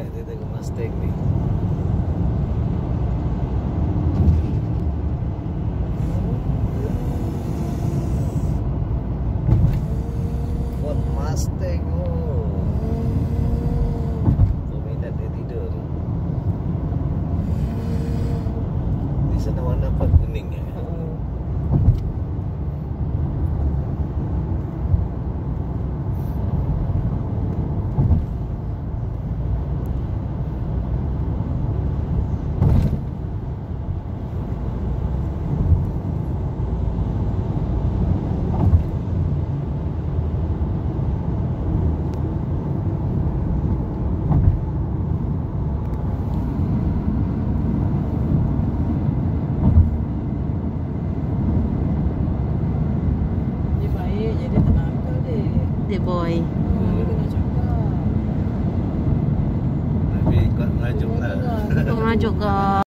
Dia tengok Mustang ni. Ford Mustang. Peminat dia tidur. Di sana warna apa? Kuning ya. Dia boy. Dia kena cakap. Tapi kau rajuk lah. Kau rajuk ke?